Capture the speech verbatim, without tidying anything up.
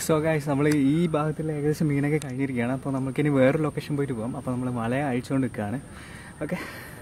So guys നമ്മൾ ഈ ഭാഗത്തിൽ ഏകദേശം മീനൊക്കെ കഴിഞ്ഞിരിക്കുകയാണ്. അപ്പോൾ നമുക്കിനി വേറൊരു ലൊക്കേഷൻ പോയിട്ട് പോകാം. അപ്പോൾ നമ്മൾ മല അഴിച്ചുകൊണ്ട് നിൽക്കുകയാണ്. ഓക്കെ.